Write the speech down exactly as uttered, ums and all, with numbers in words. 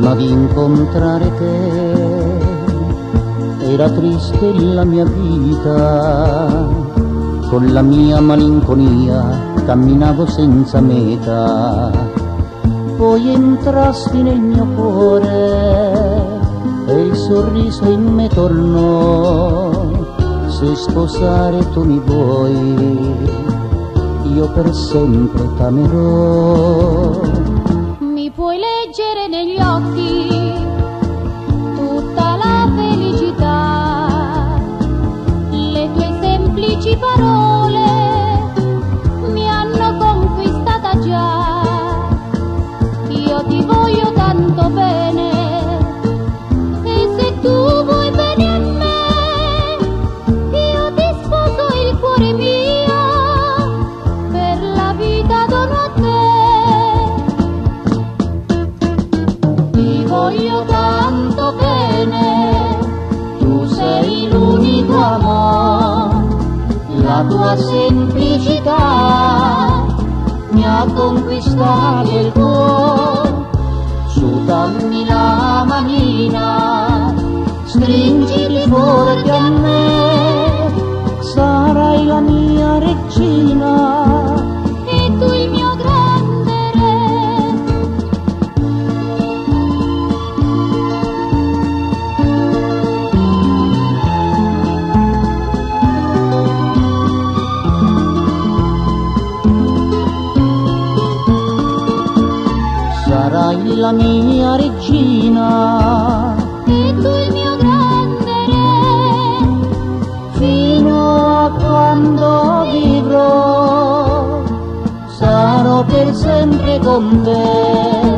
prima di incontrare te era triste la mia vita, con la mia malinconia camminavo senza meta. Poi entrasti nel mio cuore e il sorriso in me tornò. Se sposare tu mi vuoi, io per sempre t'amerò. Mi puoi leggere negli occhi tutta la felicità, le tue semplici parole mi hanno conquistata già. Io ti voglio tanto bene e se tu vuoi bene a me, io ti sposo il cuore mio, per la vita dono a te. Ti voglio tanto bene, tu sei l'unico amore, la tua semplicità mi ha conquistato il cuore. Su dammi la manina, stringiti forte a me, sarai la mia regina e tu il mio grande re. Sarai la mia regina E tu il mio grande re, fino a quando vivrò, sarò per sempre con te.